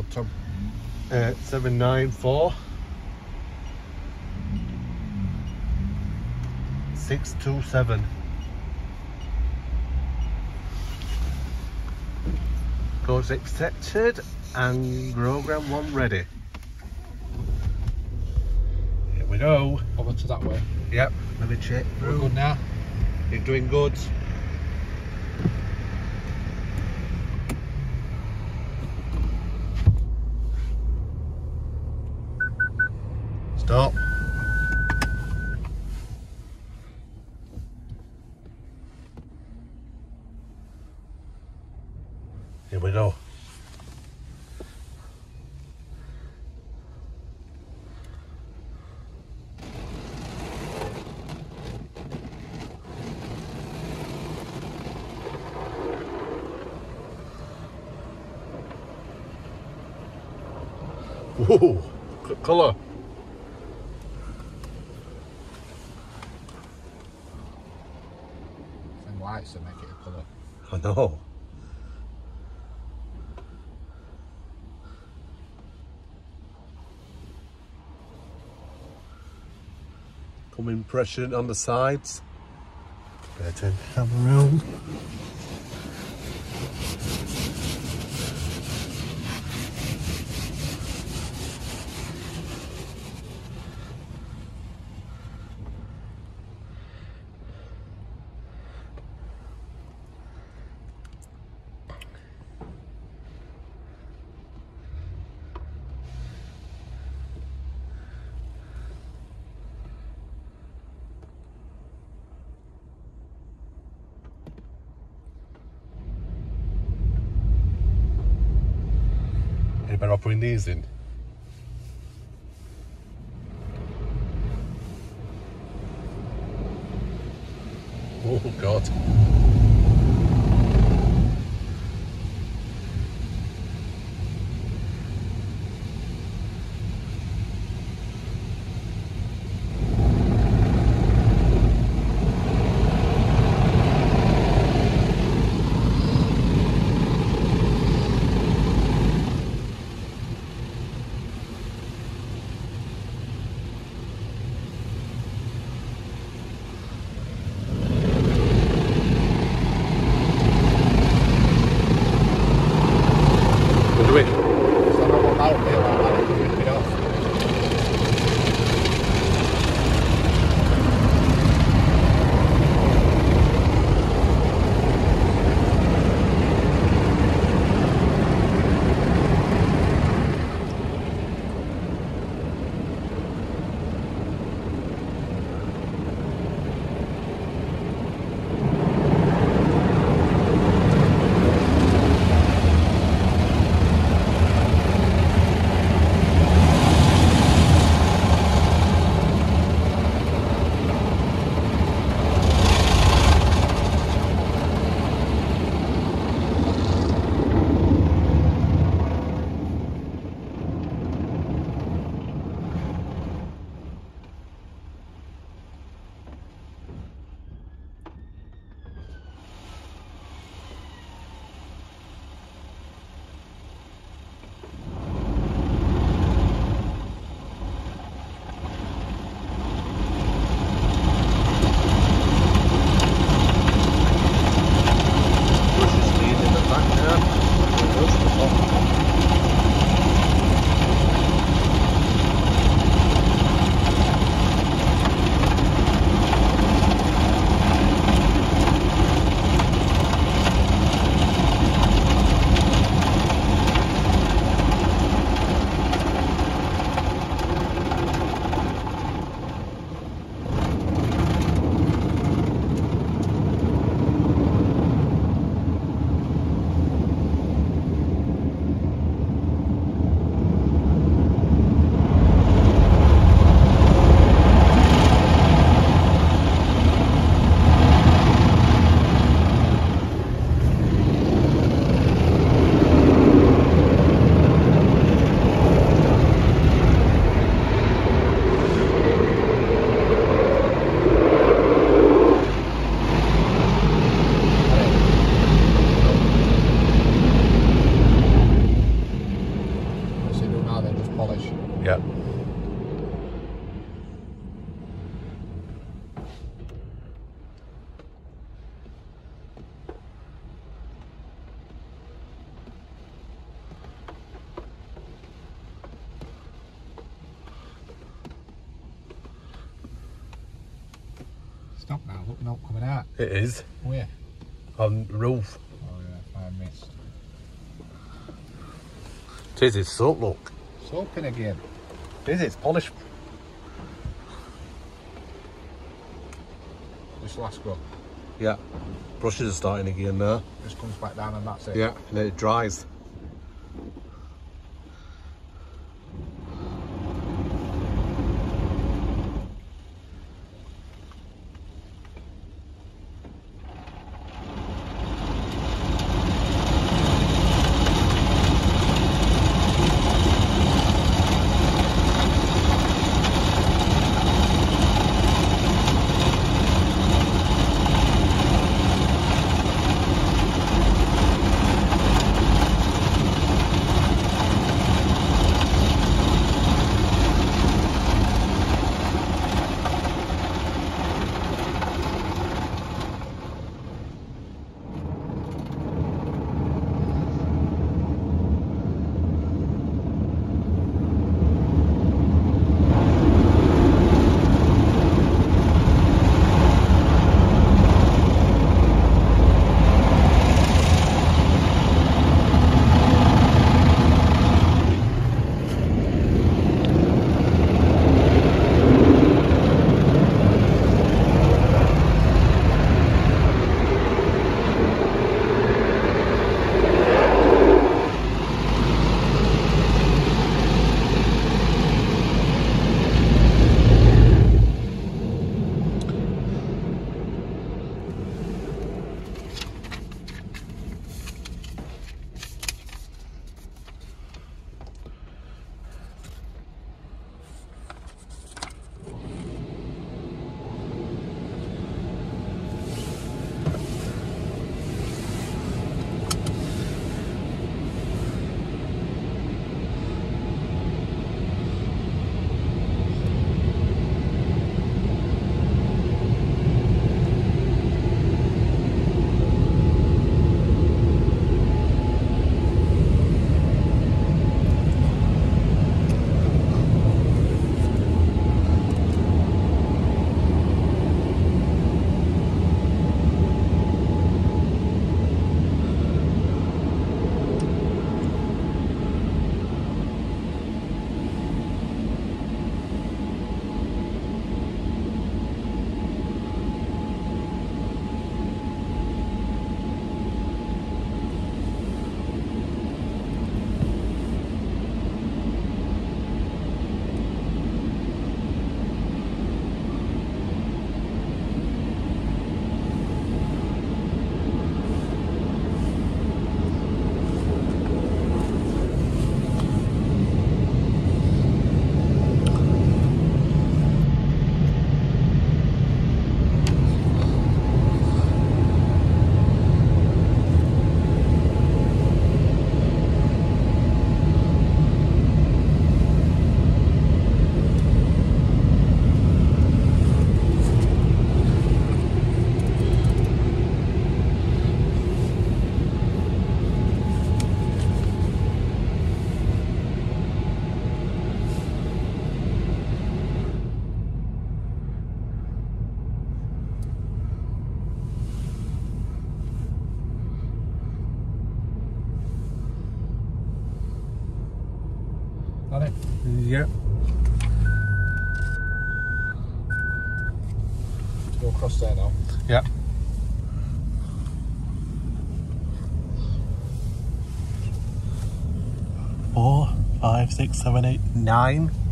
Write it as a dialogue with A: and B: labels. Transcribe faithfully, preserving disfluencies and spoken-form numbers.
A: Tom. Uh, seven nine four six two seven. Codes accepted and program one ready. Here we go.
B: Over to that way.
A: Yep, let me check.
B: We're good now.
A: You're doing good. Stop. Here we go. Whoa, good colour.
B: Some lights to make it a colour.
A: I know. Come impression on the sides. Better turn the camera around. You better off putting these in. Oh God.
B: top now. Look, not coming out.
A: It is.
B: Where?
A: On the roof.
B: Oh yeah, I missed.
A: It is, it's soap, look.
B: Soaping again.
A: It is, it's polished.
B: This last go.
A: Yeah. Brushes are starting again now.
B: Just comes back down and that's it.
A: Yeah, and then it dries.
B: Got it?
A: Yep.
B: Go across there now.
A: Yep. Four, five, six, seven, eight, nine.